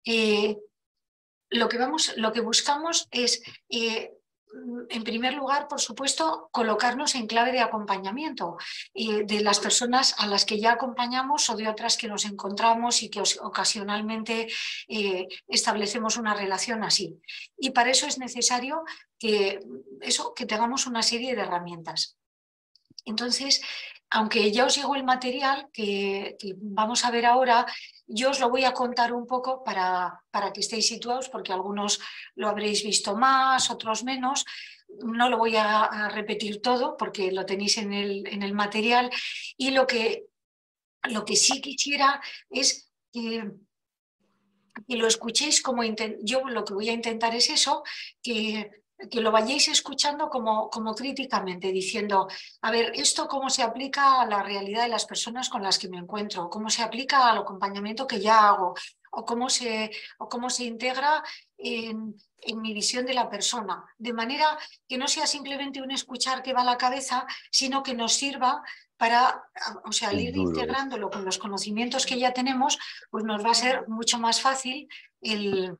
lo que buscamos es, en primer lugar, por supuesto, colocarnos en clave de acompañamiento de las personas a las que ya acompañamos o de otras que nos encontramos y que ocasionalmente establecemos una relación así. Y para eso es necesario que tengamos una serie de herramientas. Entonces, aunque ya os llegó el material que vamos a ver ahora, yo os lo voy a contar un poco para que estéis situados, porque algunos lo habréis visto más, otros menos. No lo voy a repetir todo porque lo tenéis en el material. Y lo que sí quisiera es que lo escuchéis como yo lo que voy a intentar es eso, que lo vayáis escuchando como críticamente, diciendo, a ver, ¿esto cómo se aplica a la realidad de las personas con las que me encuentro? ¿Cómo se aplica al acompañamiento que ya hago? ¿O cómo se integra en mi visión de la persona? De manera que no sea simplemente un escuchar que va a la cabeza, sino que nos sirva para, o sea, al ir integrándolo con los conocimientos que ya tenemos, pues nos va a ser mucho más fácil el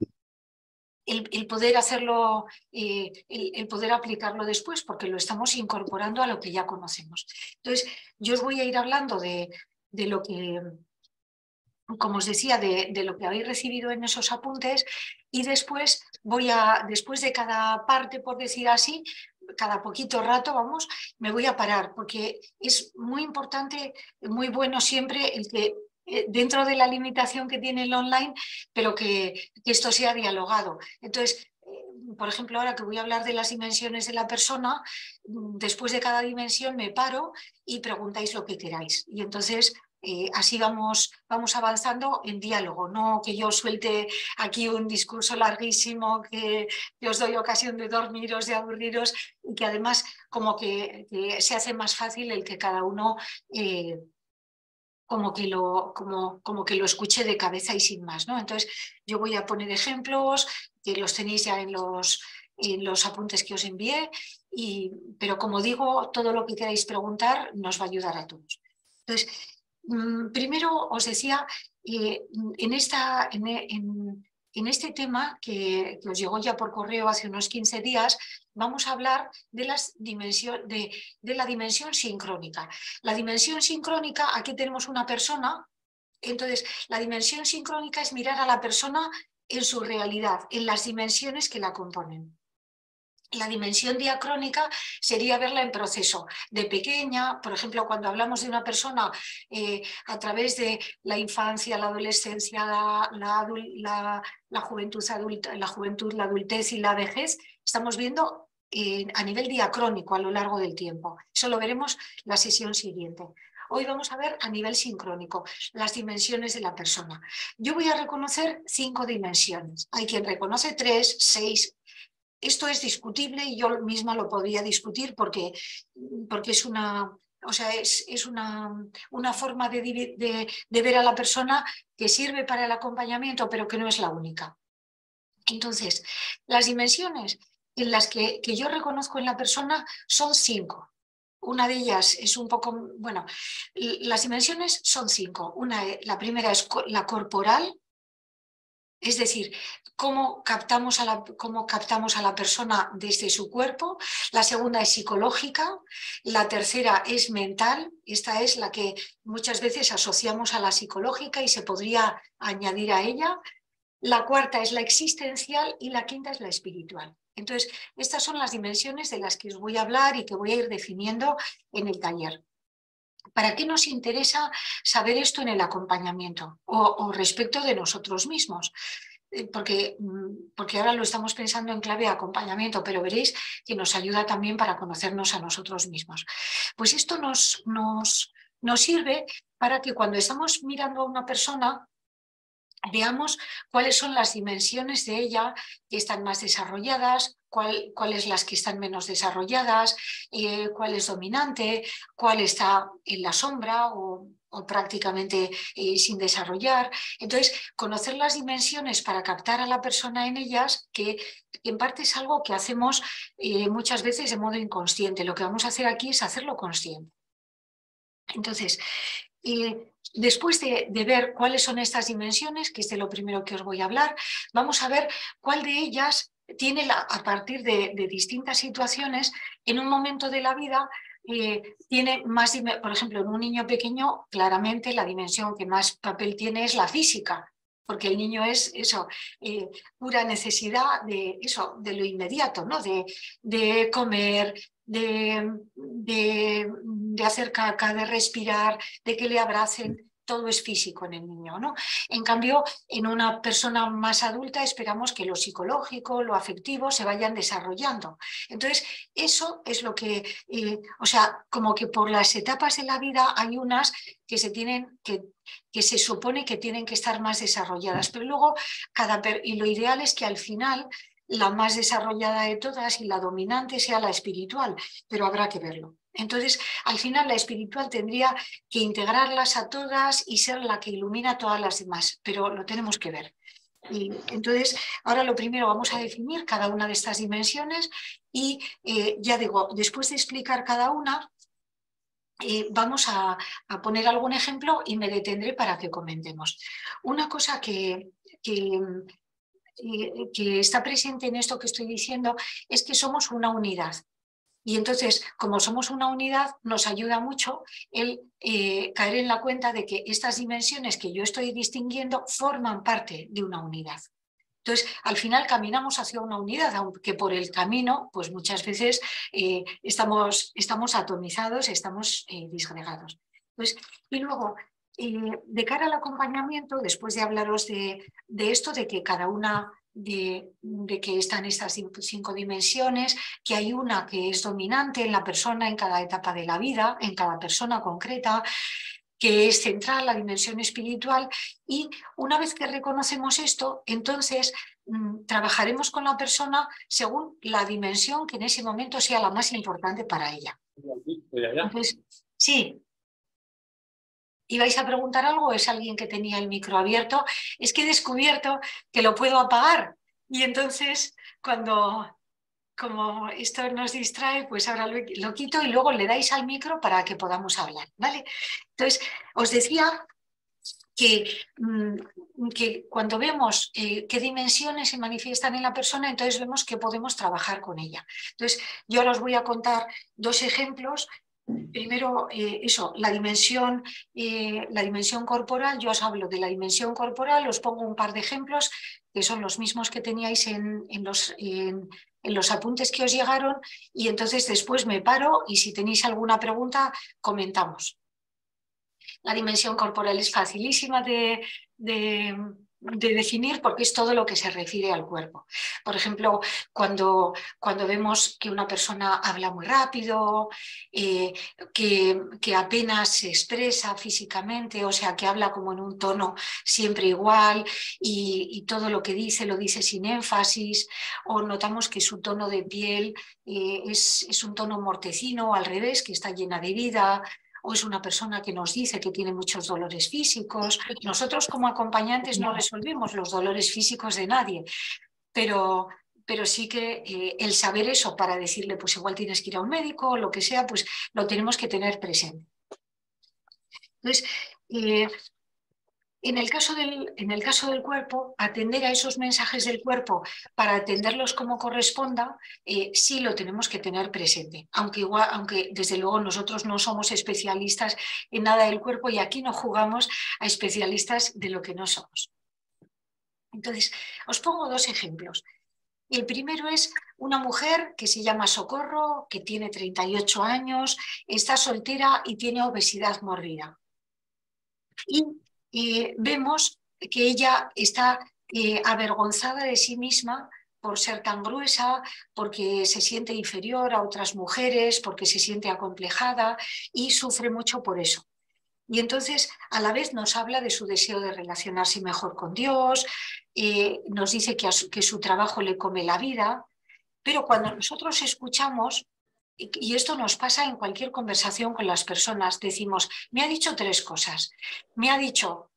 poder hacerlo, el poder aplicarlo después, porque lo estamos incorporando a lo que ya conocemos. Entonces, yo os voy a ir hablando de lo que, como os decía, de lo que habéis recibido en esos apuntes, y después después de cada parte, por decir así, cada poquito rato, vamos, me voy a parar, porque es muy importante, muy bueno siempre el que dentro de la limitación que tiene el online, pero que esto sea dialogado. Entonces, por ejemplo, ahora que voy a hablar de las dimensiones de la persona, después de cada dimensión me paro y preguntáis lo que queráis. Y entonces así vamos avanzando en diálogo, no que yo suelte aquí un discurso larguísimo que os doy ocasión de dormiros, de aburriros, y que además como que se hace más fácil el que cada uno como que lo escuche de cabeza y sin más, ¿no? Entonces yo voy a poner ejemplos que los tenéis ya en los apuntes que os envié, pero como digo, todo lo que queráis preguntar nos va a ayudar a todos. Entonces, primero os decía, en este tema que os llegó ya por correo hace unos 15 días, vamos a hablar de la dimensión sincrónica. La dimensión sincrónica, aquí tenemos una persona, entonces la dimensión sincrónica es mirar a la persona en su realidad, en las dimensiones que la componen. La dimensión diacrónica sería verla en proceso, de pequeña, por ejemplo, cuando hablamos de una persona a través de la infancia, la adolescencia, la juventud adulta, la adultez y la vejez, estamos viendo a nivel diacrónico a lo largo del tiempo. Eso lo veremos la sesión siguiente. Hoy vamos a ver a nivel sincrónico las dimensiones de la persona. Yo voy a reconocer 5 dimensiones. Hay quien reconoce 3, 6. Esto es discutible y yo misma lo podría discutir porque es una forma de ver a la persona que sirve para el acompañamiento, pero que no es la única. Entonces, las dimensiones en las que yo reconozco en la persona son 5. Una de ellas es un poco, bueno, las dimensiones son 5. La primera es la corporal. Es decir, cómo captamos a la persona desde su cuerpo. La segunda es psicológica. La tercera es mental. Esta es la que muchas veces asociamos a la psicológica y se podría añadir a ella. La cuarta es la existencial y la quinta es la espiritual. Entonces, estas son las dimensiones de las que os voy a hablar y que voy a ir definiendo en el taller. ¿Para qué nos interesa saber esto en el acompañamiento o respecto de nosotros mismos? Porque ahora lo estamos pensando en clave de acompañamiento, pero veréis que nos ayuda también para conocernos a nosotros mismos. Pues esto nos sirve para que cuando estamos mirando a una persona veamos cuáles son las dimensiones de ella que están más desarrolladas, cuáles las que están menos desarrolladas, cuál es dominante, cuál está en la sombra o prácticamente sin desarrollar. Entonces, conocer las dimensiones para captar a la persona en ellas, que en parte es algo que hacemos muchas veces de modo inconsciente. Lo que vamos a hacer aquí es hacerlo consciente. Entonces, después de ver cuáles son estas dimensiones, que es de lo primero que os voy a hablar, vamos a ver cuál de ellas tiene, a partir de distintas situaciones, en un momento de la vida, tiene más, por ejemplo, en un niño pequeño, claramente la dimensión que más papel tiene es la física, porque el niño es eso, pura necesidad de eso, de lo inmediato, ¿no? De comer, de hacer caca, de respirar, de que le abracen. Todo es físico en el niño, ¿no? En cambio, en una persona más adulta esperamos que lo psicológico, lo afectivo se vayan desarrollando. Entonces, eso es lo que, o sea, como que por las etapas de la vida hay unas que se tienen que se supone que tienen que estar más desarrolladas, pero luego y lo ideal es que al final la más desarrollada de todas y la dominante sea la espiritual, pero habrá que verlo. Entonces, al final la espiritual tendría que integrarlas a todas y ser la que ilumina a todas las demás, pero lo tenemos que ver. Y entonces, ahora lo primero vamos a definir cada una de estas dimensiones y ya digo, después de explicar cada una, vamos a poner algún ejemplo y me detendré para que comentemos. Una cosa que está presente en esto que estoy diciendo es que somos una unidad. Y entonces, como somos una unidad, nos ayuda mucho el caer en la cuenta de que estas dimensiones que yo estoy distinguiendo forman parte de una unidad. Entonces, al final caminamos hacia una unidad, aunque por el camino, pues muchas veces estamos atomizados, estamos disgregados. Entonces, y luego, de cara al acompañamiento, después de hablaros de esto, de que cada una de que están estas 5 dimensiones, que hay una que es dominante en la persona en cada etapa de la vida, en cada persona concreta, que es central, la dimensión espiritual, y una vez que reconocemos esto, entonces trabajaremos con la persona según la dimensión que en ese momento sea la más importante para ella. Entonces, sí. ¿Ibais a preguntar algo? ¿Es alguien que tenía el micro abierto? Es que he descubierto que lo puedo apagar y entonces como esto nos distrae, pues ahora lo quito y luego le dais al micro para que podamos hablar, ¿vale? Entonces, os decía que cuando vemos qué dimensiones se manifiestan en la persona, entonces vemos que podemos trabajar con ella. Entonces, yo ahora os voy a contar 2 ejemplos. Primero, eso, la dimensión corporal. Yo os hablo de la dimensión corporal, os pongo un par de ejemplos que son los mismos que teníais en los apuntes que os llegaron, y entonces después me paro y si tenéis alguna pregunta, comentamos. La dimensión corporal es facilísima de definir porque es todo lo que se refiere al cuerpo. Por ejemplo, cuando vemos que una persona habla muy rápido, que apenas se expresa físicamente, o sea, que habla como en un tono siempre igual y todo lo que dice lo dice sin énfasis, o notamos que su tono de piel es un tono mortecino, al revés, que está llena de vida, o es una persona que nos dice que tiene muchos dolores físicos. Nosotros como acompañantes no resolvemos los dolores físicos de nadie, pero sí que el saber eso para decirle, pues igual tienes que ir a un médico o lo que sea, pues lo tenemos que tener presente. Entonces, en el caso del cuerpo, atender a esos mensajes del cuerpo para atenderlos como corresponda, sí lo tenemos que tener presente, aunque desde luego nosotros no somos especialistas en nada del cuerpo y aquí no jugamos a especialistas de lo que no somos. Entonces, os pongo 2 ejemplos. El primero es una mujer que se llama Socorro, que tiene 38 años, está soltera y tiene obesidad mórbida. Y vemos que ella está avergonzada de sí misma por ser tan gruesa, porque se siente inferior a otras mujeres, porque se siente acomplejada y sufre mucho por eso. Y entonces a la vez nos habla de su deseo de relacionarse mejor con Dios, nos dice que su trabajo le come la vida, pero cuando nosotros escuchamos, y esto nos pasa en cualquier conversación con las personas, decimos, me ha dicho 3 cosas. Me ha dicho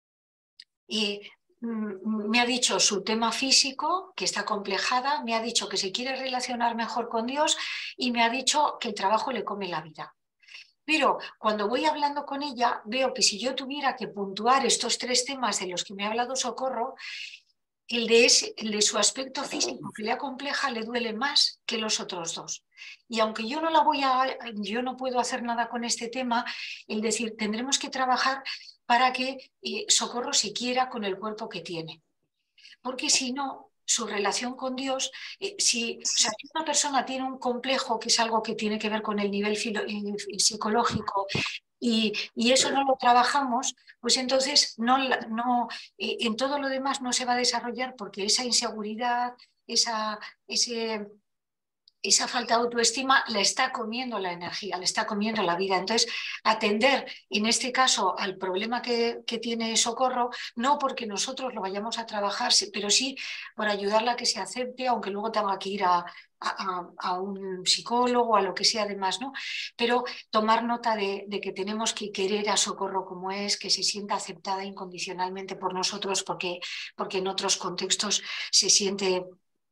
su tema físico, que está complejada, me ha dicho que se quiere relacionar mejor con Dios y me ha dicho que el trabajo le come la vida. Pero cuando voy hablando con ella, veo que si yo tuviera que puntuar estos 3 temas de los que me ha hablado Socorro, el de su aspecto físico que le acompleja le duele más que los otros 2. Y aunque yo yo no puedo hacer nada con este tema, el decir, tendremos que trabajar para que Socorro se quiera con el cuerpo que tiene. Porque si no, su relación con Dios, si una persona tiene un complejo, que es algo que tiene que ver con el nivel psicológico, y eso no lo trabajamos, pues entonces en todo lo demás no se va a desarrollar, porque esa inseguridad, ese, esa falta de autoestima la está comiendo la energía, le está comiendo la vida. Entonces, atender en este caso al problema que tiene Socorro, no porque nosotros lo vayamos a trabajar, pero sí por ayudarla a que se acepte, aunque luego tenga que ir a un psicólogo, a lo que sea además, ¿no? Pero tomar nota de que tenemos que querer a Socorro como es, que se sienta aceptada incondicionalmente por nosotros, porque en otros contextos se siente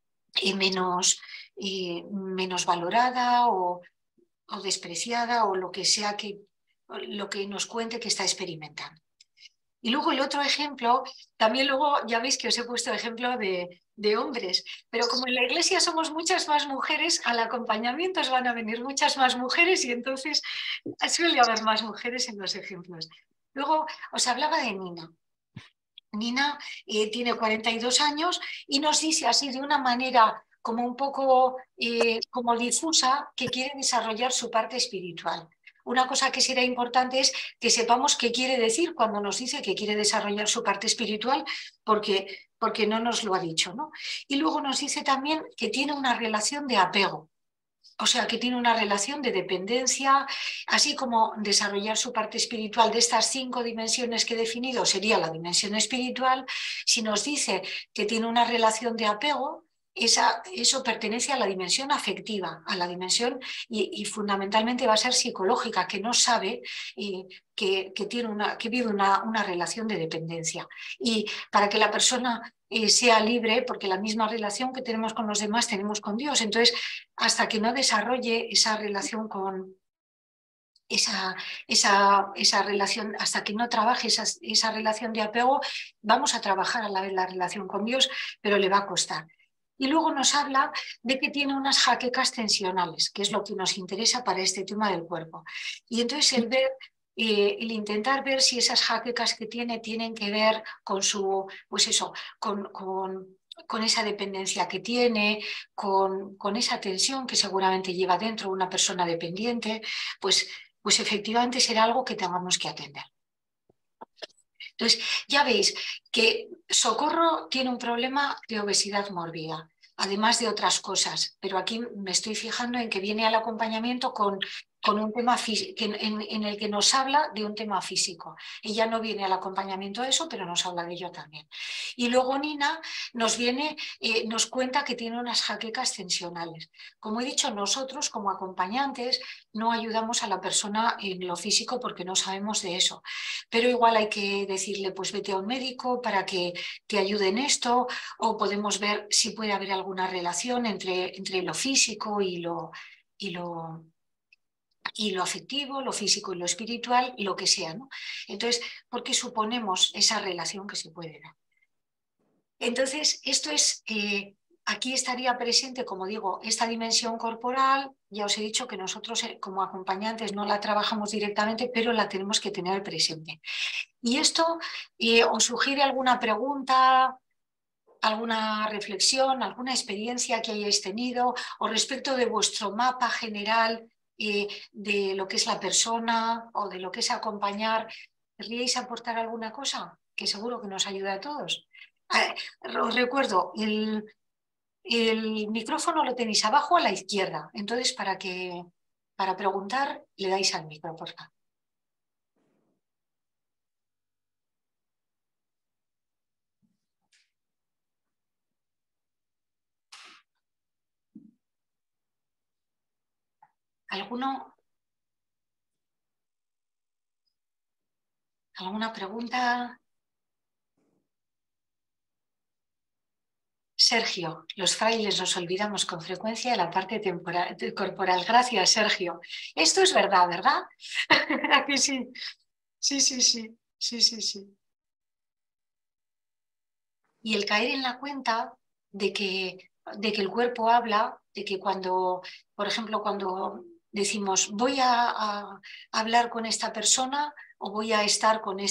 menos valorada o despreciada, o lo que sea lo que nos cuente que está experimentando. Y luego el otro ejemplo, también luego ya veis que os he puesto ejemplo de hombres, pero como en la iglesia somos muchas más mujeres, al acompañamiento os van a venir muchas más mujeres, y entonces suele haber más mujeres en los ejemplos. Luego os hablaba de Nina. Nina tiene 42 años y nos dice así de una manera como un poco como difusa, que quiere desarrollar su parte espiritual. Una cosa que será importante es que sepamos qué quiere decir cuando nos dice que quiere desarrollar su parte espiritual, porque no nos lo ha dicho, ¿no? Y luego nos dice también que tiene una relación de apego. O sea, que tiene una relación de dependencia, así como desarrollar su parte espiritual. De estas 5 dimensiones que he definido sería la dimensión espiritual. Si nos dice que tiene una relación de apego, eso pertenece a la dimensión afectiva, a la dimensión, y fundamentalmente va a ser psicológica, que no sabe que vive una relación de dependencia. Y para que la persona sea libre, porque la misma relación que tenemos con los demás tenemos con Dios. Entonces, hasta que no desarrolle esa relación con esa relación, hasta que no trabaje esa relación de apego, vamos a trabajar a la vez la relación con Dios, pero le va a costar. Y luego nos habla de que tiene unas jaquecas tensionales, que es lo que nos interesa para este tema del cuerpo. Y entonces el intentar ver si esas jaquecas que tienen que ver con pues eso, con esa dependencia que tiene, con esa tensión que seguramente lleva dentro una persona dependiente, pues efectivamente será algo que tengamos que atender. Entonces, ya veis que Socorro tiene un problema de obesidad mórbida, además de otras cosas, pero aquí me estoy fijando en que viene al acompañamiento con un tema en el que nos habla de un tema físico. Ella no viene al acompañamiento de eso, pero nos habla de ello también. Y luego Nina nos cuenta que tiene unas jaquecas tensionales. Como he dicho, nosotros como acompañantes no ayudamos a la persona en lo físico porque no sabemos de eso, pero igual hay que decirle, pues vete a un médico para que te ayude en esto, o podemos ver si puede haber alguna relación entre lo físico y lo afectivo, lo físico y lo espiritual, lo que sea, ¿no? Entonces, ¿por qué suponemos esa relación que se puede dar? Entonces, aquí estaría presente, como digo, esta dimensión corporal. Ya os he dicho que nosotros como acompañantes no la trabajamos directamente, pero la tenemos que tener presente. Y esto os sugiere alguna pregunta, alguna reflexión, alguna experiencia que hayáis tenido, o respecto de vuestro mapa general de lo que es la persona o de lo que es acompañar. ¿Querríais aportar alguna cosa? Que seguro que nos ayuda a todos. Os recuerdo, el micrófono lo tenéis abajo a la izquierda, entonces para preguntar le dais al micro, por favor. ¿Alguna pregunta? Sergio, los frailes nos olvidamos con frecuencia de la parte corporal. Gracias, Sergio. Esto es verdad, ¿verdad? ¿A que sí? Sí, sí, sí, sí, sí, sí. Y el caer en la cuenta de que el cuerpo habla, de que cuando, por ejemplo, cuando decimos voy a hablar con esta persona o voy a estar con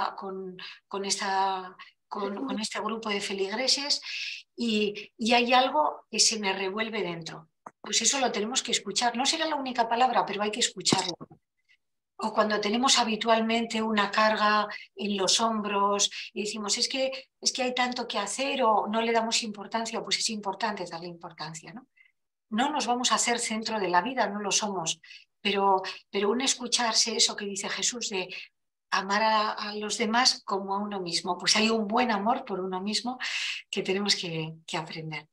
este grupo de feligreses y hay algo que se me revuelve dentro. Pues eso lo tenemos que escuchar. No será la única palabra, pero hay que escucharlo. O cuando tenemos habitualmente una carga en los hombros y decimos, es que hay tanto que hacer o no le damos importancia, pues es importante darle importancia, ¿no? No nos vamos a hacer centro de la vida, no lo somos, pero un escucharse eso que dice Jesús de amar a los demás como a uno mismo, pues hay un buen amor por uno mismo que tenemos que aprender.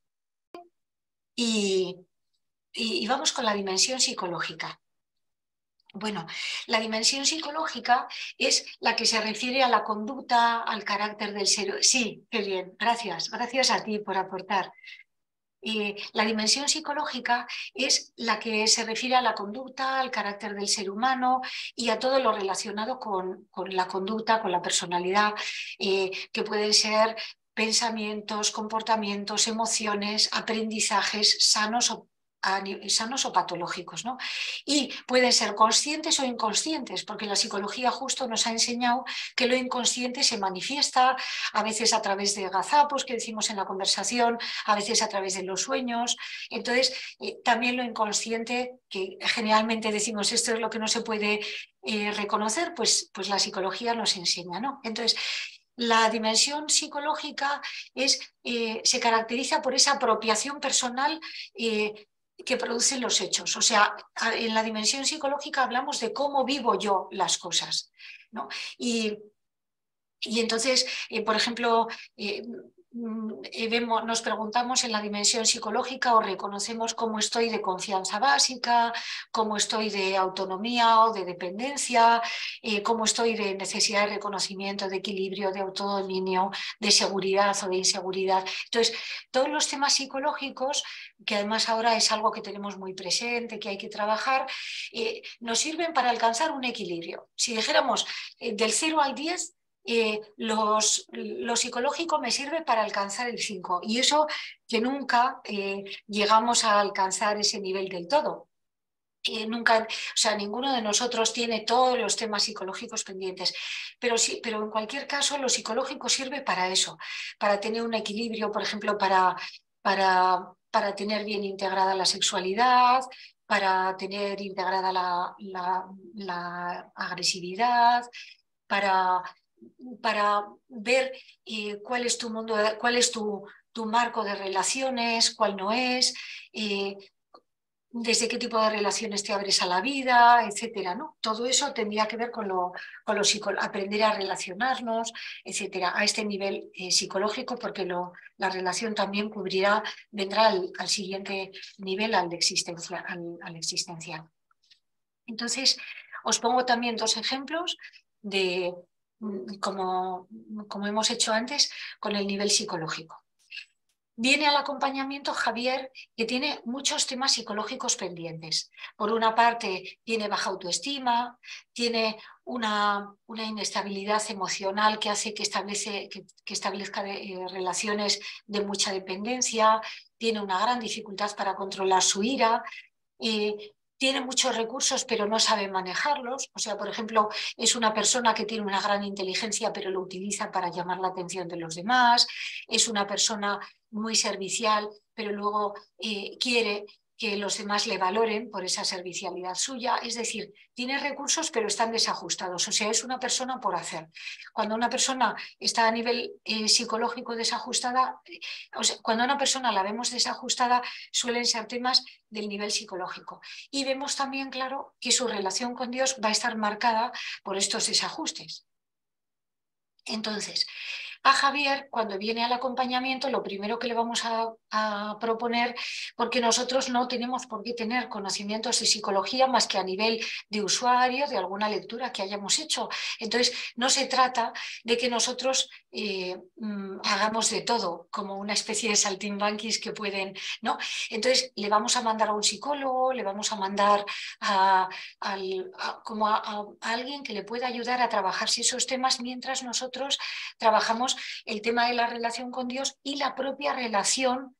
Y vamos con la dimensión psicológica. Bueno, la dimensión psicológica es la que se refiere a la conducta, al carácter del ser. Sí, qué bien, gracias, gracias a ti por aportar. La dimensión psicológica es la que se refiere a la conducta, al carácter del ser humano y a todo lo relacionado con la conducta, con la personalidad, que pueden ser pensamientos, comportamientos, emociones, aprendizajes sanos o patológicos, ¿no? Y pueden ser conscientes o inconscientes, porque la psicología justo nos ha enseñado que lo inconsciente se manifiesta a veces a través de gazapos que decimos en la conversación, a veces a través de los sueños. Entonces, también lo inconsciente, que generalmente decimos esto es lo que no se puede reconocer, pues la psicología nos enseña, ¿no? Entonces, la dimensión psicológica se caracteriza por esa apropiación personal que producen los hechos. O sea, en la dimensión psicológica hablamos de cómo vivo yo las cosas, ¿no? Y entonces, por ejemplo, nos preguntamos en la dimensión psicológica o reconocemos cómo estoy de confianza básica, cómo estoy de autonomía o de dependencia, cómo estoy de necesidad de reconocimiento, de equilibrio, de autodominio, de seguridad o de inseguridad. Entonces, todos los temas psicológicos, que además ahora es algo que tenemos muy presente, que hay que trabajar, nos sirven para alcanzar un equilibrio. Si dijéramos del 0 al 10, lo psicológico me sirve para alcanzar el 5 y eso que nunca llegamos a alcanzar ese nivel del todo. Nunca, o sea, ninguno de nosotros tiene todos los temas psicológicos pendientes, pero en cualquier caso lo psicológico sirve para eso, para tener un equilibrio, por ejemplo, para tener bien integrada la sexualidad, para tener integrada la agresividad, para ver cuál es tu mundo, cuál es tu marco de relaciones, cuál no es, desde qué tipo de relaciones te abres a la vida, etcétera, ¿no? Todo eso tendría que ver con aprender a relacionarnos, etcétera, a este nivel psicológico, porque la relación también vendrá al siguiente nivel, al existencial. Entonces, os pongo también dos ejemplos de como hemos hecho antes, con el nivel psicológico. Viene al acompañamiento Javier, que tiene muchos temas psicológicos pendientes. Por una parte, tiene baja autoestima, tiene una inestabilidad emocional que hace que establezca relaciones de mucha dependencia, tiene una gran dificultad para controlar su ira, tiene muchos recursos pero no sabe manejarlos. O sea, por ejemplo, es una persona que tiene una gran inteligencia pero lo utiliza para llamar la atención de los demás. Es una persona muy servicial pero luego quiere que los demás le valoren por esa servicialidad suya. Es decir, tiene recursos pero están desajustados. O sea, es una persona por hacer. Cuando una persona está a nivel psicológico desajustada, o sea, cuando a una persona la vemos desajustada, suelen ser temas del nivel psicológico. Y vemos también, claro, que su relación con Dios va a estar marcada por estos desajustes. Entonces, A Javier, cuando viene al acompañamiento, lo primero que le vamos a proponer, porque nosotros no tenemos por qué tener conocimientos de psicología más que a nivel de usuario, de alguna lectura que hayamos hecho. Entonces, no se trata de que nosotros hagamos de todo, como una especie de saltimbanquis que pueden, ¿no? Entonces, le vamos a mandar a un psicólogo, le vamos a mandar como a alguien que le pueda ayudar a trabajarse esos temas mientras nosotros trabajamos el tema de la relación con Dios y la propia relación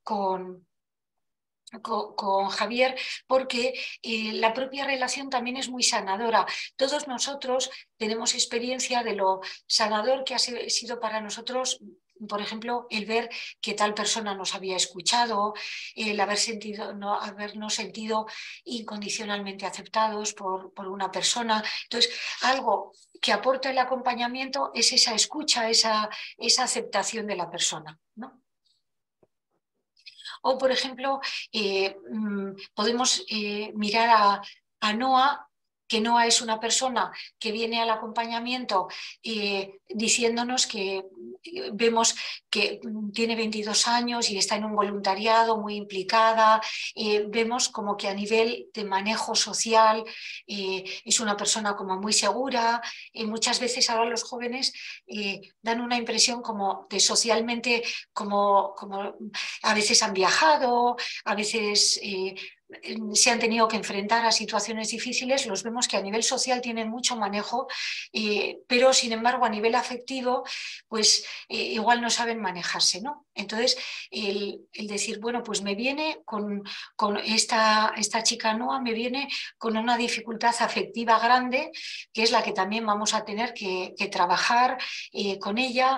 con Javier, porque la propia relación también es muy sanadora. Todos nosotros tenemos experiencia de lo sanador que ha sido para nosotros, por ejemplo, el ver que tal persona nos había escuchado, el habernos sentido incondicionalmente aceptados por una persona. Entonces, algo que aporta el acompañamiento es esa escucha, esa aceptación de la persona, ¿no? O, por ejemplo, podemos mirar a Noa, que Noa es una persona que viene al acompañamiento diciéndonos que vemos que tiene 22 años y está en un voluntariado muy implicada. Vemos como que a nivel de manejo social es una persona como muy segura. Muchas veces ahora los jóvenes dan una impresión como de socialmente como a veces han viajado, a veces se han tenido que enfrentar a situaciones difíciles, los vemos que a nivel social tienen mucho manejo, pero sin embargo a nivel afectivo, pues igual no saben manejarse, ¿no? Entonces, el decir, bueno, pues me viene con esta chica Noa, me viene con una dificultad afectiva grande, que es la que también vamos a tener que trabajar con ella.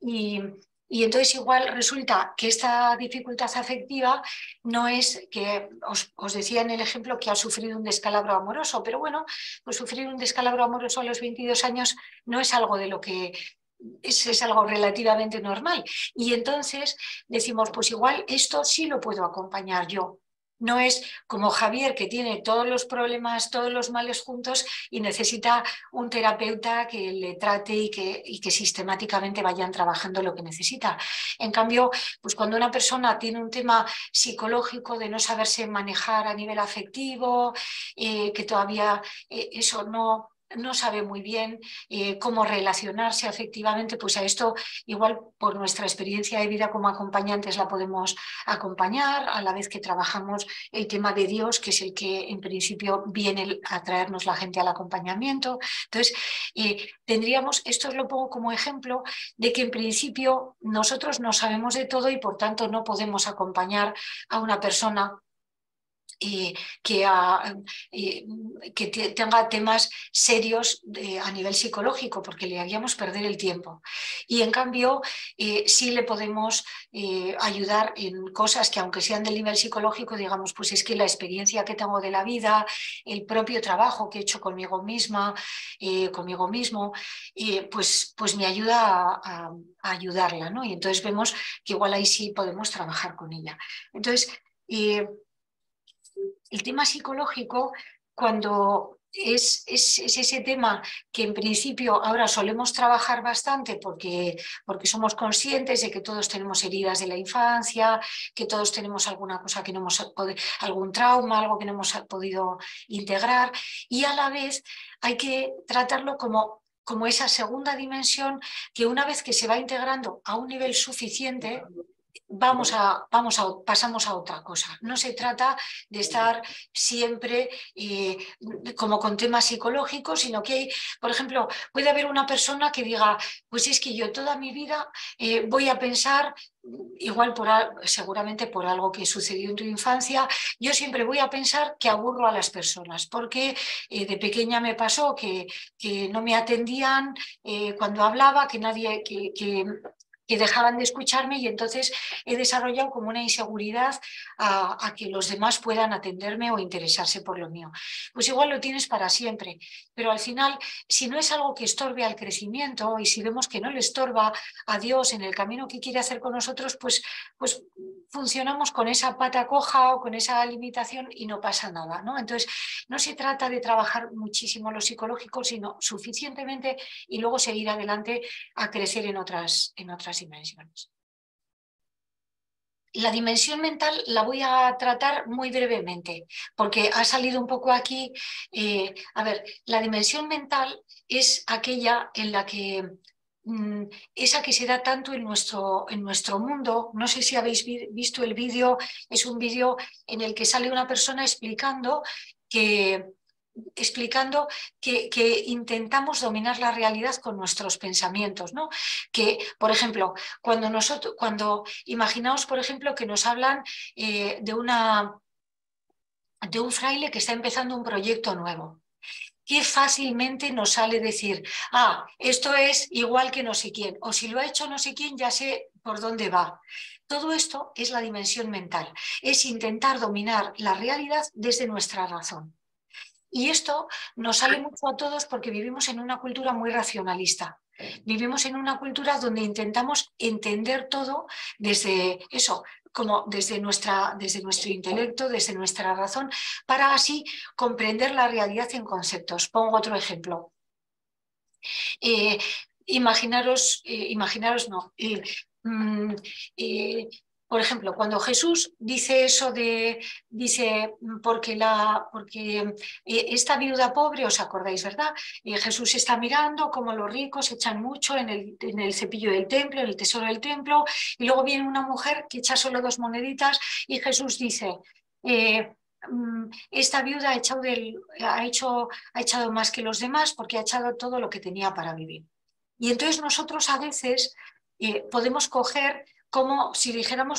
Y entonces igual resulta que esta dificultad afectiva no es que, os decía en el ejemplo que ha sufrido un descalabro amoroso, pero bueno, pues sufrir un descalabro amoroso a los 22 años no es algo de lo que es algo relativamente normal. Y entonces decimos, pues igual esto sí lo puedo acompañar yo. No es como Javier, que tiene todos los problemas, todos los males juntos y necesita un terapeuta que le trate y que sistemáticamente vayan trabajando lo que necesita. En cambio, pues cuando una persona tiene un tema psicológico de no saberse manejar a nivel afectivo, que todavía eso no sabe muy bien cómo relacionarse afectivamente, pues a esto igual por nuestra experiencia de vida como acompañantes la podemos acompañar, a la vez que trabajamos el tema de Dios, que es el que en principio viene a traernos la gente al acompañamiento. Entonces, esto os lo pongo como ejemplo de que en principio nosotros no sabemos de todo y por tanto no podemos acompañar a una persona que, tenga temas serios a nivel psicológico, porque le haríamos perder el tiempo. Y en cambio, sí le podemos ayudar en cosas que, aunque sean del nivel psicológico, digamos, pues es que la experiencia que tengo de la vida, el propio trabajo que he hecho conmigo misma, conmigo mismo, pues me ayuda a ayudarla, ¿no? Y entonces vemos que igual ahí sí podemos trabajar con ella. Entonces, el tema psicológico, cuando es ese tema que en principio ahora solemos trabajar bastante porque somos conscientes de que todos tenemos heridas de la infancia, que todos tenemos alguna cosa que no hemos podido, algún trauma, algo que no hemos podido integrar, y a la vez hay que tratarlo como esa segunda dimensión que una vez que se va integrando a un nivel suficiente, pasamos a otra cosa. No se trata de estar siempre como con temas psicológicos, sino que hay, por ejemplo, puede haber una persona que diga, pues es que yo toda mi vida voy a pensar, igual seguramente por algo que sucedió en tu infancia, yo siempre voy a pensar que aburro a las personas, porque de pequeña me pasó que no me atendían cuando hablaba, que nadie, que dejaban de escucharme, y entonces he desarrollado como una inseguridad a que los demás puedan atenderme o interesarse por lo mío. Pues igual lo tienes para siempre, pero al final, si no es algo que estorbe al crecimiento y si vemos que no le estorba a Dios en el camino que quiere hacer con nosotros, pues funcionamos con esa pata coja o con esa limitación y no pasa nada, ¿no? Entonces, no se trata de trabajar muchísimo lo psicológico, sino suficientemente y luego seguir adelante a crecer en otras dimensiones. La dimensión mental la voy a tratar muy brevemente, porque ha salido un poco aquí. A ver, la dimensión mental es aquella en la que esa que se da tanto en nuestro mundo. No sé si habéis visto el vídeo, es un vídeo en el que sale una persona explicando que intentamos dominar la realidad con nuestros pensamientos, ¿no? Que, por ejemplo, cuando imaginaos, por ejemplo, que nos hablan de un fraile que está empezando un proyecto nuevo. Qué fácilmente nos sale decir, esto es igual que no sé quién, o si lo ha hecho no sé quién, ya sé por dónde va. Todo esto es la dimensión mental, es intentar dominar la realidad desde nuestra razón. Y esto nos sale mucho a todos porque vivimos en una cultura muy racionalista. Vivimos en una cultura donde intentamos entender todo desde eso, como desde nuestro intelecto, desde nuestra razón, para así comprender la realidad en conceptos. Pongo otro ejemplo. Imaginaros no. Por ejemplo, cuando Jesús dice eso porque esta viuda pobre, ¿os acordáis, verdad? Jesús está mirando cómo los ricos echan mucho en el cepillo del templo, en el tesoro del templo, y luego viene una mujer que echa solo 2 moneditas y Jesús dice, esta viuda ha echado más que los demás porque ha echado todo lo que tenía para vivir. Y entonces nosotros a veces podemos coger como si dijéramos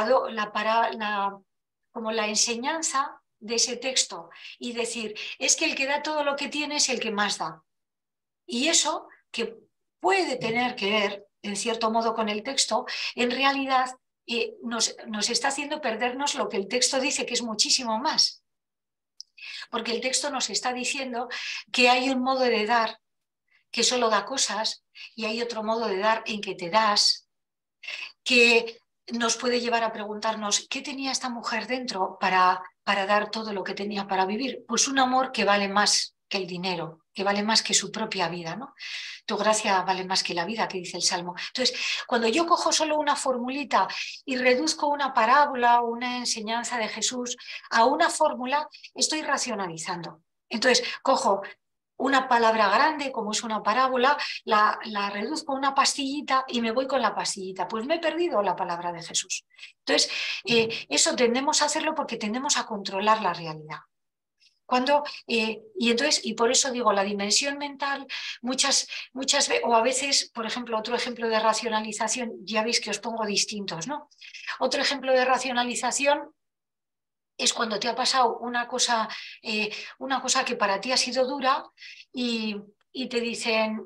como la enseñanza de ese texto y decir, es que el que da todo lo que tiene es el que más da. Y eso, que puede tener que ver, en cierto modo, con el texto, en realidad nos está haciendo perdernos lo que el texto dice, que es muchísimo más. Porque el texto nos está diciendo que hay un modo de dar que solo da cosas y hay otro modo de dar en que te das, que nos puede llevar a preguntarnos ¿qué tenía esta mujer dentro para dar todo lo que tenía para vivir? Pues un amor que vale más que el dinero, que vale más que su propia vida, ¿no? Tu gracia vale más que la vida, que dice el Salmo. Entonces, cuando yo cojo solo una formulita y reduzco una parábola o una enseñanza de Jesús a una fórmula, estoy racionalizando. Entonces, cojo una palabra grande, como es una parábola, la reduzco a una pastillita y me voy con la pastillita. Pues me he perdido la palabra de Jesús. Entonces, eso tendemos a hacerlo porque tendemos a controlar la realidad. Y por eso digo, la dimensión mental, muchas veces, o a veces, por ejemplo, otro ejemplo de racionalización, ya veis que os pongo distintos, ¿no? Otro ejemplo de racionalización es cuando te ha pasado una cosa que para ti ha sido dura y te dicen,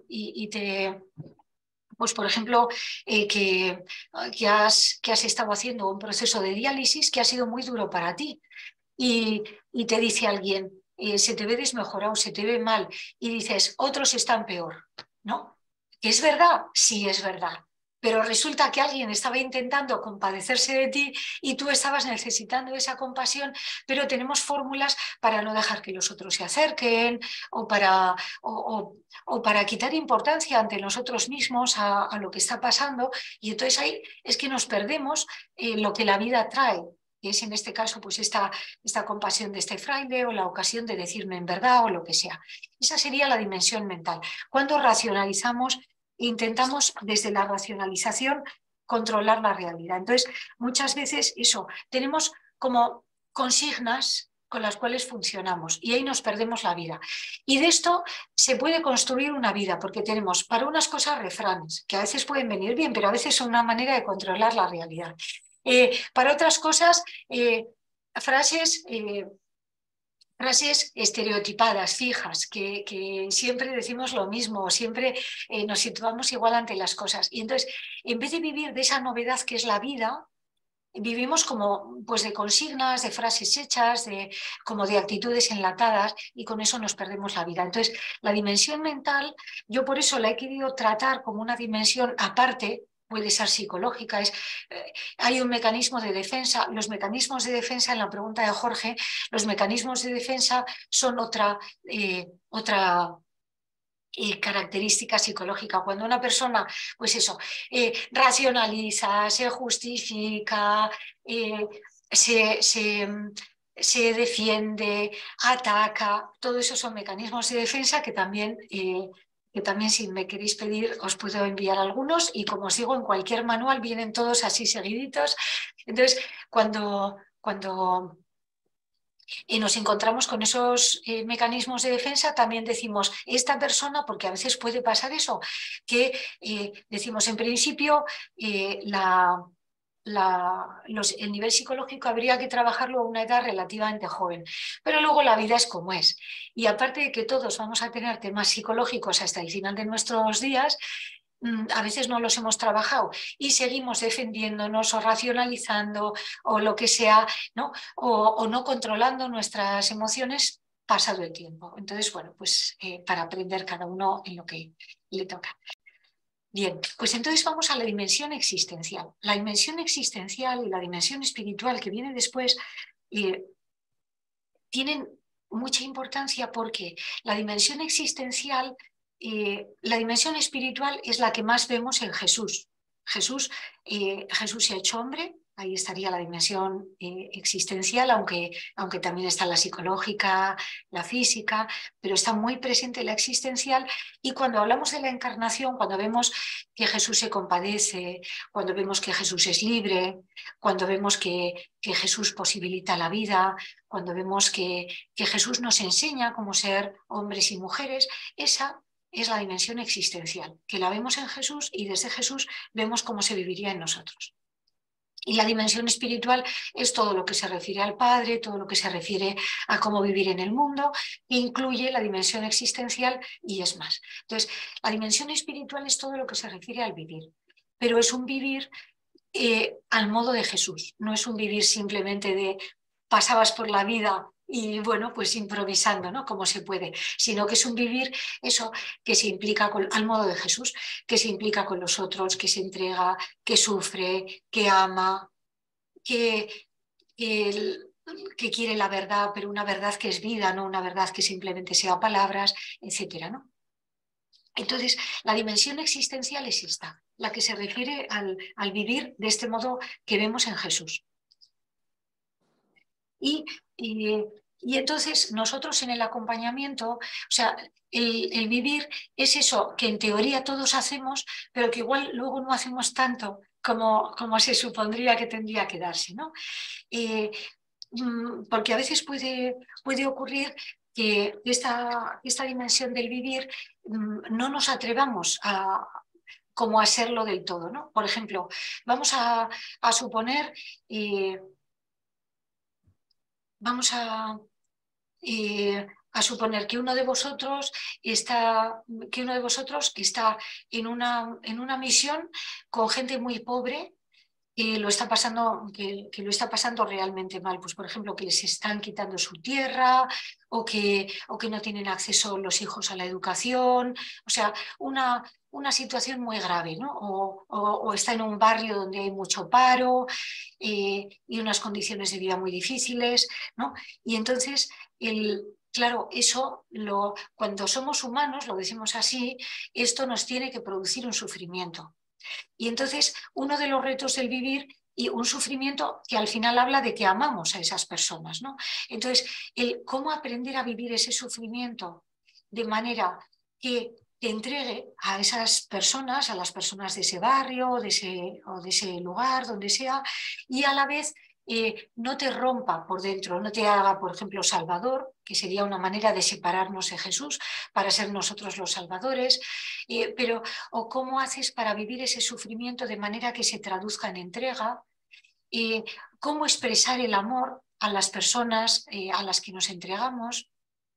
pues por ejemplo, que has estado haciendo un proceso de diálisis que ha sido muy duro para ti y te dice alguien, se te ve desmejorado, se te ve mal y dices, otros están peor, ¿no? ¿Que es verdad? Sí, es verdad. Pero resulta que alguien estaba intentando compadecerse de ti y tú estabas necesitando esa compasión, pero tenemos fórmulas para no dejar que los otros se acerquen o para quitar importancia ante nosotros mismos a lo que está pasando. Y entonces ahí es que nos perdemos lo que la vida trae, que es en este caso pues esta compasión de este fraile o la ocasión de decirme en verdad o lo que sea. Esa sería la dimensión mental. Cuando racionalizamos, intentamos desde la racionalización controlar la realidad. Entonces, muchas veces eso, tenemos como consignas con las cuales funcionamos y ahí nos perdemos la vida. Y de esto se puede construir una vida porque tenemos para unas cosas refranes, que a veces pueden venir bien, pero a veces son una manera de controlar la realidad. Para otras cosas, frases estereotipadas, fijas, que siempre decimos lo mismo, siempre nos situamos igual ante las cosas. Y entonces, en vez de vivir de esa novedad que es la vida, vivimos como pues de consignas, de frases hechas, como de actitudes enlatadas y con eso nos perdemos la vida. Entonces, la dimensión mental, yo por eso la he querido tratar como una dimensión aparte, puede ser psicológica, hay un mecanismo de defensa. Los mecanismos de defensa, en la pregunta de Jorge, los mecanismos de defensa son otra característica psicológica. Cuando una persona, pues eso, racionaliza, se justifica, se defiende, ataca, todo eso son mecanismos de defensa que también si me queréis pedir os puedo enviar algunos, y como os digo, en cualquier manual vienen todos así seguiditos. Entonces, cuando nos encontramos con esos mecanismos de defensa, también decimos, esta persona, porque a veces puede pasar eso, que decimos en principio el nivel psicológico habría que trabajarlo a una edad relativamente joven, pero luego la vida es como es. Y aparte de que todos vamos a tener temas psicológicos hasta el final de nuestros días, a veces no los hemos trabajado y seguimos defendiéndonos o racionalizando o lo que sea, ¿no? O no controlando nuestras emociones pasado el tiempo. Entonces, bueno, pues para aprender cada uno en lo que le toca. Bien, pues entonces vamos a la dimensión existencial. La dimensión existencial y la dimensión espiritual que viene después tienen mucha importancia, porque la dimensión existencial, la dimensión espiritual es la que más vemos en Jesús. Jesús se ha hecho hombre, ahí estaría la dimensión existencial, aunque también está la psicológica, la física, pero está muy presente la existencial. Y cuando hablamos de la encarnación, cuando vemos que Jesús se compadece, cuando vemos que Jesús es libre, cuando vemos que Jesús posibilita la vida, cuando vemos que Jesús nos enseña cómo ser hombres y mujeres, esa es la dimensión existencial, que la vemos en Jesús y desde Jesús vemos cómo se viviría en nosotros. Y la dimensión espiritual es todo lo que se refiere al Padre, todo lo que se refiere a cómo vivir en el mundo, que incluye la dimensión existencial y es más. Entonces, la dimensión espiritual es todo lo que se refiere al vivir, pero es un vivir al modo de Jesús, no es un vivir simplemente de pasabas por la vida y bueno, pues improvisando, ¿no? Como se puede, sino que es un vivir eso que se implica al modo de Jesús, que se implica con los otros, que se entrega, que sufre, que ama, que quiere la verdad, pero una verdad que es vida, no una verdad que simplemente sea palabras, etcétera, ¿no? Entonces, la dimensión existencial es esta, la que se refiere al vivir de este modo que vemos en Jesús. Y entonces nosotros en el acompañamiento, o sea, el vivir es eso que en teoría todos hacemos, pero que igual luego no hacemos tanto como se supondría que tendría que darse, ¿no? Porque a veces puede ocurrir que esta dimensión del vivir no nos atrevamos como a serlo del todo, ¿no? Por ejemplo, vamos a suponer... vamos a suponer que uno de vosotros está en una misión con gente muy pobre que lo está pasando, que lo está pasando realmente mal. Pues, por ejemplo, que les están quitando su tierra o que no tienen acceso los hijos a la educación. O sea, una situación muy grave, ¿no? O está en un barrio donde hay mucho paro y unas condiciones de vida muy difíciles, ¿no? Y entonces, claro, eso, cuando somos humanos, lo decimos así, esto nos tiene que producir un sufrimiento. Y entonces, uno de los retos del vivir y un sufrimiento que al final habla de que amamos a esas personas, ¿no? Entonces, cómo aprender a vivir ese sufrimiento de manera que te entregue a esas personas, a las personas de ese barrio o de ese lugar, donde sea, y a la vez no te rompa por dentro, no te haga, por ejemplo, salvador, que sería una manera de separarnos de Jesús para ser nosotros los salvadores, o cómo haces para vivir ese sufrimiento de manera que se traduzca en entrega, cómo expresar el amor a las personas a las que nos entregamos,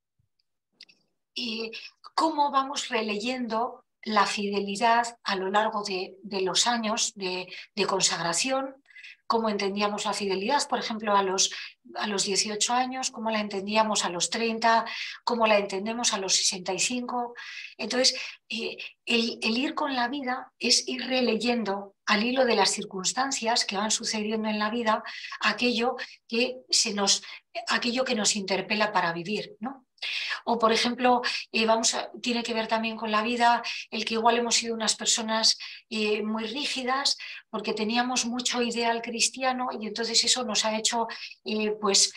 cómo vamos releyendo la fidelidad a lo largo de los años de consagración, cómo entendíamos la fidelidad, por ejemplo, a los 18 años, cómo la entendíamos a los 30, cómo la entendemos a los 65. Entonces, el ir con la vida es ir releyendo al hilo de las circunstancias que van sucediendo en la vida aquello que nos interpela para vivir, ¿no? O, por ejemplo, tiene que ver también con la vida el que igual hemos sido unas personas muy rígidas porque teníamos mucho ideal cristiano y entonces eso nos ha hecho pues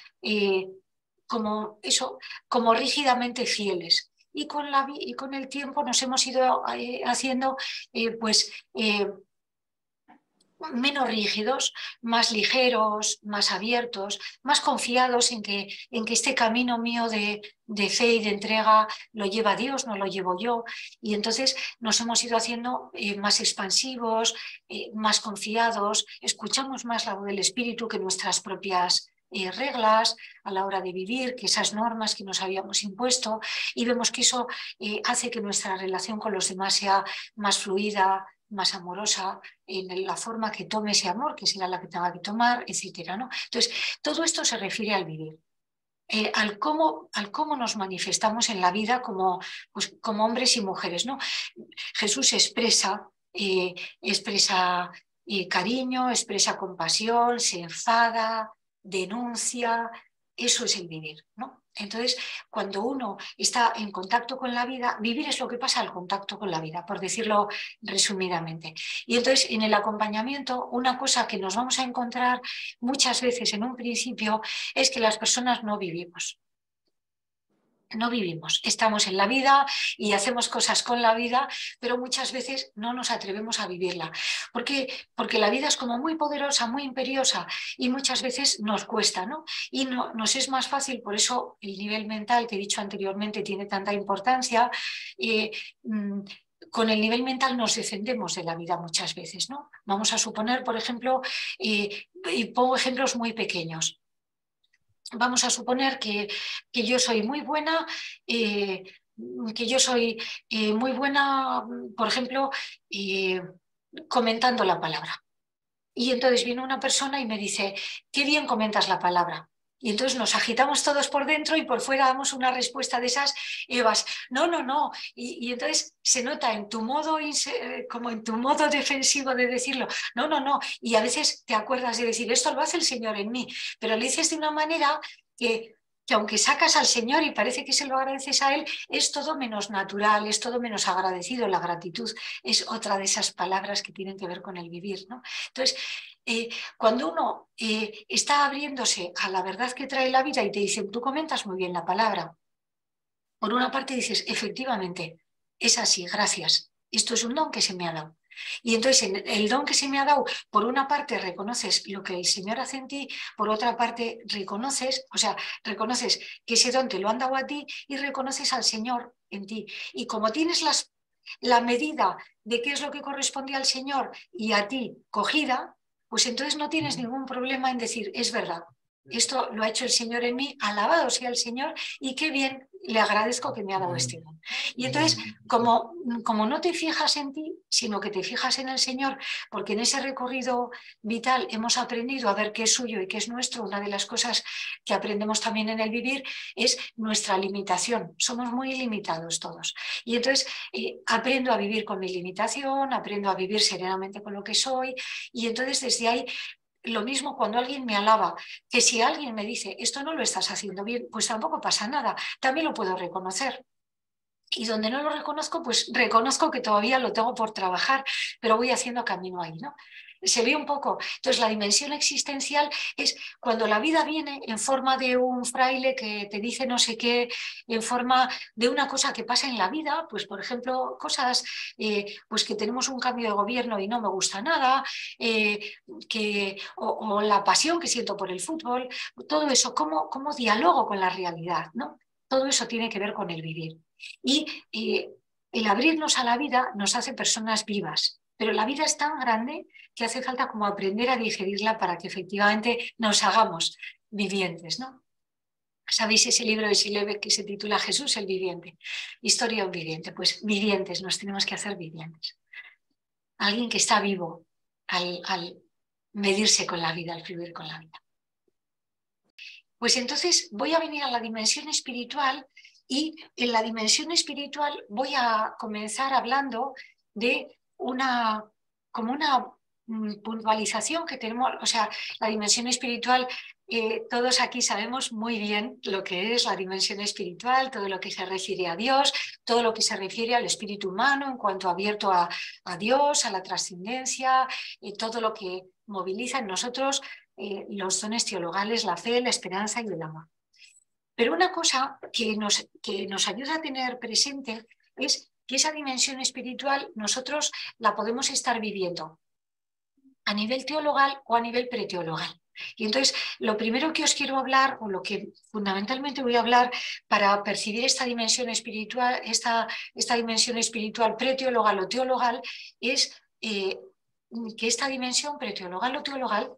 como rígidamente fieles. Y con el tiempo nos hemos ido haciendo pues menos rígidos, más ligeros, más abiertos, más confiados en que este camino mío de fe y de entrega lo lleva Dios, no lo llevo yo. Y entonces nos hemos ido haciendo más expansivos, más confiados, escuchamos más la voz del Espíritu que nuestras propias reglas a la hora de vivir, que esas normas que nos habíamos impuesto, y vemos que eso hace que nuestra relación con los demás sea más fluida, más amorosa, en la forma que tome ese amor, que será la que tenga que tomar, etcétera, ¿no? Entonces, todo esto se refiere al vivir. Al cómo nos manifestamos en la vida pues, como hombres y mujeres, ¿no? Jesús expresa cariño, expresa compasión, se enfada, denuncia, eso es el vivir, ¿no? Entonces, cuando uno está en contacto con la vida, vivir es lo que pasa al contacto con la vida, por decirlo resumidamente. Y entonces, en el acompañamiento, una cosa que nos vamos a encontrar muchas veces en un principio es que las personas no vivimos. No vivimos, estamos en la vida y hacemos cosas con la vida, pero muchas veces no nos atrevemos a vivirla. ¿Por qué? Porque la vida es como muy poderosa, muy imperiosa y muchas veces nos cuesta, ¿no? Y nos es más fácil, por eso el nivel mental que he dicho anteriormente tiene tanta importancia. Con el nivel mental nos defendemos de la vida muchas veces, ¿no? Vamos a suponer, por ejemplo, y pongo ejemplos muy pequeños. Vamos a suponer que yo soy muy buena, por ejemplo, comentando la palabra. Y entonces viene una persona y me dice, qué bien comentas la palabra. Y entonces nos agitamos todos por dentro y por fuera damos una respuesta de esas, Evas, no, no, no. Y entonces se nota en tu modo, como en tu modo defensivo de decirlo, no, no, no. Y a veces te acuerdas de decir, esto lo hace el Señor en mí, pero lo dices de una manera que aunque sacas al Señor y parece que se lo agradeces a Él, es todo menos natural, es todo menos agradecido. La gratitud es otra de esas palabras que tienen que ver con el vivir, ¿no? Entonces, cuando uno está abriéndose a la verdad que trae la vida y te dicen, tú comentas muy bien la palabra, por una parte dices, efectivamente, es así, gracias, esto es un don que se me ha dado. Y entonces en el don que se me ha dado, por una parte reconoces lo que el Señor hace en ti, por otra parte reconoces que ese don te lo han dado a ti y reconoces al Señor en ti. Y como tienes la medida de qué es lo que corresponde al Señor y a ti cogida, pues entonces no tienes ningún problema en decir, es verdad, esto lo ha hecho el Señor en mí, alabado sea el Señor y qué bien le agradezco que me ha dado este don. Y entonces, como no te fijas en ti, sino que te fijas en el Señor, porque en ese recorrido vital hemos aprendido a ver qué es suyo y qué es nuestro, una de las cosas que aprendemos también en el vivir es nuestra limitación. Somos muy limitados todos. Y entonces aprendo a vivir con mi limitación, aprendo a vivir serenamente con lo que soy y entonces desde ahí lo mismo cuando alguien me alaba, que si alguien me dice, esto no lo estás haciendo bien, pues tampoco pasa nada, también lo puedo reconocer. Y donde no lo reconozco, pues reconozco que todavía lo tengo por trabajar, pero voy haciendo camino ahí, ¿no? Se ve un poco. Entonces, la dimensión existencial es cuando la vida viene en forma de un fraile que te dice no sé qué, en forma de una cosa que pasa en la vida, pues por ejemplo, cosas, pues que tenemos un cambio de gobierno y no me gusta nada, o la pasión que siento por el fútbol, todo eso, cómo dialogo con la realidad, ¿no? Todo eso tiene que ver con el vivir. Y el abrirnos a la vida nos hace personas vivas, pero la vida es tan grande que hace falta como aprender a digerirla para que efectivamente nos hagamos vivientes, ¿no? ¿Sabéis ese libro de Sileve que se titula Jesús el viviente? Historia de un viviente. Pues vivientes, nos tenemos que hacer vivientes. Alguien que está vivo al medirse con la vida, el fluir con la vida. Pues entonces voy a venir a la dimensión espiritual y en la dimensión espiritual voy a comenzar hablando de una puntualización que tenemos, o sea, la dimensión espiritual, todos aquí sabemos muy bien lo que es la dimensión espiritual, todo lo que se refiere a Dios, todo lo que se refiere al espíritu humano en cuanto abierto a Dios, a la trascendencia, todo lo que moviliza en nosotros los dones teologales, la fe, la esperanza y el amor. Pero una cosa que nos ayuda a tener presente es que esa dimensión espiritual nosotros la podemos estar viviendo a nivel teologal o a nivel preteologal. Y entonces, lo primero que os quiero hablar, o lo que fundamentalmente voy a hablar para percibir esta dimensión espiritual, esta dimensión espiritual preteologal o teologal, es que esta dimensión preteologal o teologal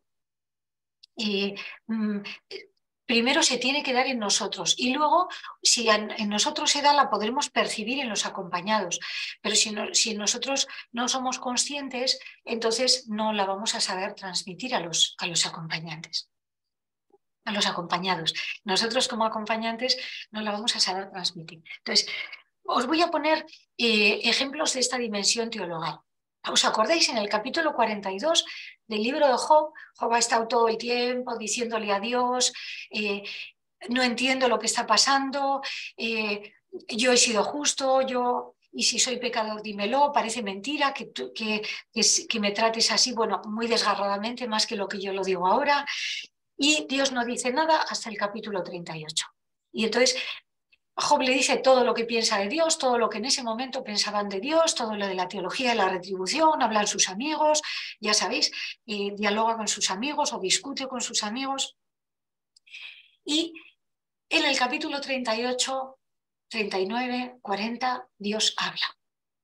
primero se tiene que dar en nosotros y luego, si en nosotros se da, la podremos percibir en los acompañados. Pero si nosotros no somos conscientes, entonces no la vamos a saber transmitir a los acompañantes, a los acompañados. Nosotros como acompañantes no la vamos a saber transmitir. Entonces, os voy a poner ejemplos de esta dimensión teologal. ¿Os acordáis? En el capítulo 42 del libro de Job, Job ha estado todo el tiempo diciéndole a Dios, no entiendo lo que está pasando, yo he sido justo, y si soy pecador dímelo, parece mentira que me trates así, bueno, muy desgarradamente, más que lo que yo lo digo ahora, y Dios no dice nada hasta el capítulo 38. Y entonces Job le dice todo lo que piensa de Dios, todo lo que en ese momento pensaban de Dios, todo lo de la teología de la retribución, hablan sus amigos, ya sabéis, dialoga con sus amigos o discute con sus amigos. Y en el capítulo 38, 39, 40, Dios habla.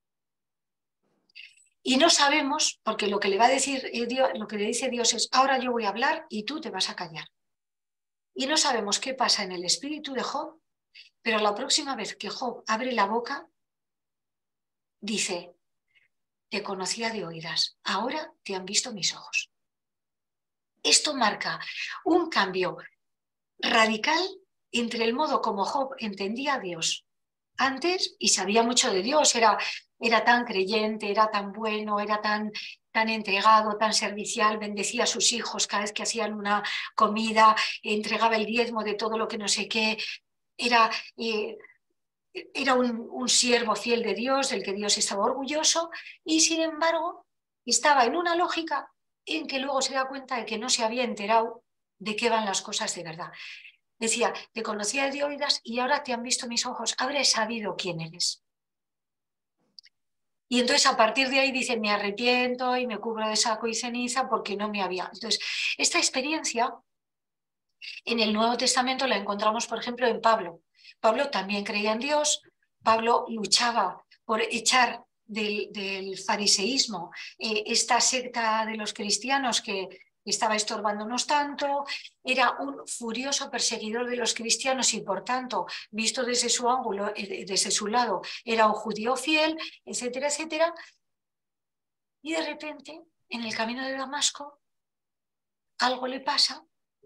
Y no sabemos, porque lo que le va a decir Dios, lo que le dice Dios es, ahora yo voy a hablar y tú te vas a callar. Y no sabemos qué pasa en el espíritu de Job, pero la próxima vez que Job abre la boca, dice, te conocía de oídas, ahora te han visto mis ojos. Esto marca un cambio radical entre el modo como Job entendía a Dios antes y sabía mucho de Dios, era tan creyente, era tan bueno, era tan entregado, tan servicial, bendecía a sus hijos cada vez que hacían una comida, entregaba el diezmo de todo lo que no sé qué, era un siervo fiel de Dios, del que Dios estaba orgulloso, y sin embargo estaba en una lógica en que luego se da cuenta de que no se había enterado de qué van las cosas de verdad. Decía, te conocía de oídas y ahora te han visto mis ojos, habré sabido quién eres. Y entonces a partir de ahí dice, me arrepiento y me cubro de saco y ceniza porque no me había. Entonces, esta experiencia en el Nuevo Testamento la encontramos, por ejemplo, en Pablo. Pablo también creía en Dios, Pablo luchaba por echar del fariseísmo esta secta de los cristianos que estaba estorbándonos tanto, era un furioso perseguidor de los cristianos y por tanto, visto desde su ángulo, desde su lado, era un judío fiel, etcétera, etcétera. Y de repente, en el camino de Damasco, algo le pasa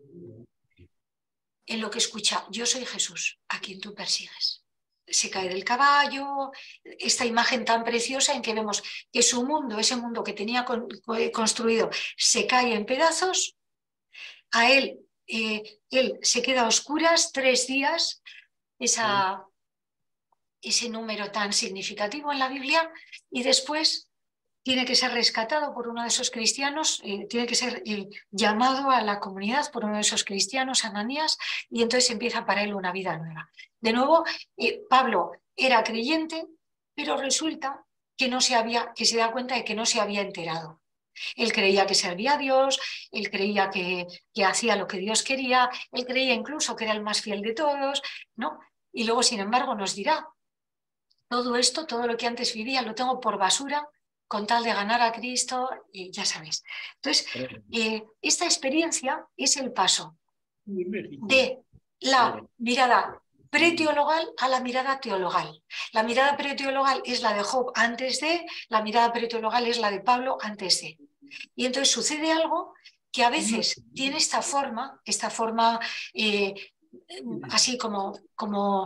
en lo que escucha, yo soy Jesús, a quien tú persigues. Se cae del caballo, esta imagen tan preciosa en que vemos que su mundo, ese mundo que tenía construido, se cae en pedazos, a él se queda a oscuras 3 días, ese número tan significativo en la Biblia, y después tiene que ser rescatado por uno de esos cristianos, tiene que ser llamado a la comunidad por uno de esos cristianos, Ananías, y entonces empieza para él una vida nueva. De nuevo, Pablo era creyente, pero resulta que se da cuenta de que no se había enterado. Él creía que servía a Dios, él creía que hacía lo que Dios quería, él creía incluso que era el más fiel de todos, ¿no? Y luego, sin embargo, nos dirá, todo esto, todo lo que antes vivía, lo tengo por basura con tal de ganar a Cristo, ya sabéis. Entonces, esta experiencia es el paso de la mirada preteologal a la mirada teologal. La mirada preteologal es la de Job antes de, la mirada preteologal es la de Pablo antes de. Y entonces sucede algo que a veces tiene esta forma así como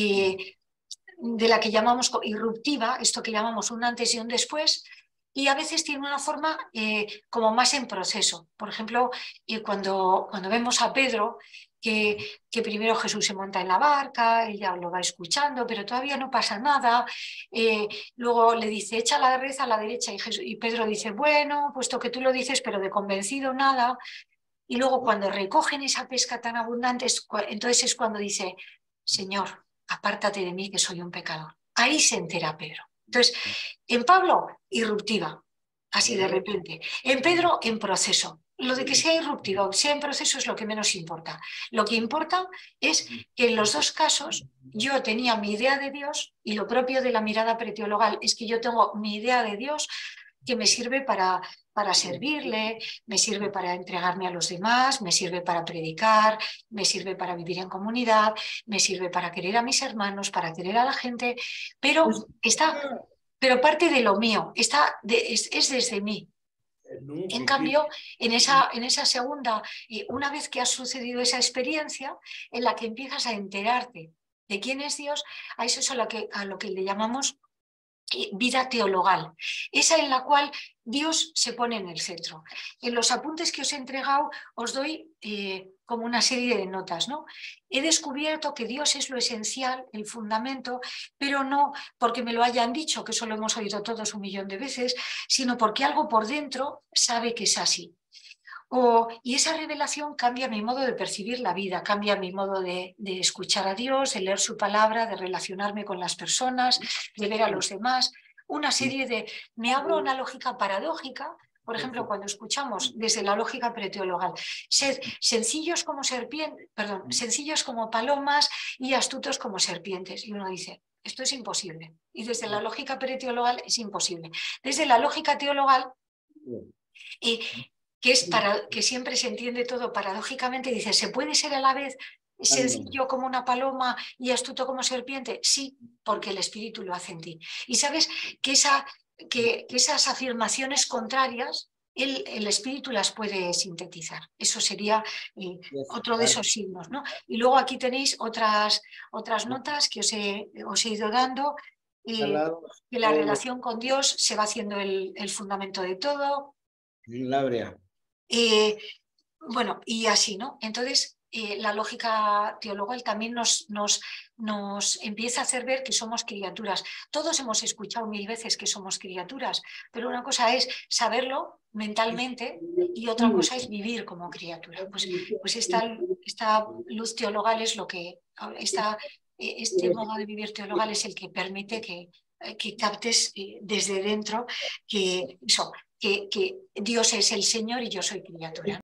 de la que llamamos irruptiva, esto que llamamos un antes y un después, y a veces tiene una forma como más en proceso. Por ejemplo, cuando vemos a Pedro, que primero Jesús se monta en la barca, ella lo va escuchando, pero todavía no pasa nada. Luego le dice, echa la red a la derecha, y Pedro dice, bueno, puesto que tú lo dices, pero de convencido nada. Y luego cuando recogen esa pesca tan abundante, entonces es cuando dice, Señor, apártate de mí que soy un pecador. Ahí se entera Pedro. Entonces, en Pablo, irruptiva, así de repente. En Pedro, en proceso. Lo de que sea irruptiva o sea en proceso es lo que menos importa. Lo que importa es que en los dos casos yo tenía mi idea de Dios, y lo propio de la mirada preteologal es que yo tengo mi idea de Dios que me sirve para servirle, me sirve para entregarme a los demás, me sirve para predicar, me sirve para vivir en comunidad, me sirve para querer a mis hermanos, para querer a la gente, pero parte de lo mío, es desde mí. En cambio, en esa segunda, una vez que ha sucedido esa experiencia en la que empiezas a enterarte de quién es Dios, a eso es a lo que le llamamos vida teologal, esa en la cual Dios se pone en el centro. En los apuntes que os he entregado os doy como una serie de notas, ¿no? He descubierto que Dios es lo esencial, el fundamento, pero no porque me lo hayan dicho, que eso lo hemos oído todos 1.000.000 de veces, sino porque algo por dentro sabe que es así. Y esa revelación cambia mi modo de percibir la vida, cambia mi modo de escuchar a Dios, de leer su palabra, de relacionarme con las personas, de ver a los demás. Una serie de... Me abro a una lógica paradójica, por ejemplo, cuando escuchamos desde la lógica preteologal, sed sencillos como sencillos como palomas y astutos como serpientes. Y uno dice, esto es imposible. Y desde la lógica preteologal es imposible. Desde la lógica teologal... que siempre se entiende todo paradójicamente, dice, ¿se puede ser a la vez sencillo como una paloma y astuto como serpiente? Sí, porque el Espíritu lo hace en ti. Y sabes que esas afirmaciones contrarias, el Espíritu las puede sintetizar. Eso sería otro de esos signos, ¿no? Y luego aquí tenéis otras notas que os he ido dando, que la relación con Dios se va haciendo el fundamento de todo. Bueno, y así, ¿no? Entonces, la lógica teologal también nos empieza a hacer ver que somos criaturas. Todos hemos escuchado 1.000 veces que somos criaturas, pero una cosa es saberlo mentalmente y otra cosa es vivir como criatura. Pues esta luz teologal es lo que... Este modo de vivir teologal es el que permite que captes desde dentro que Dios es el Señor y yo soy criatura.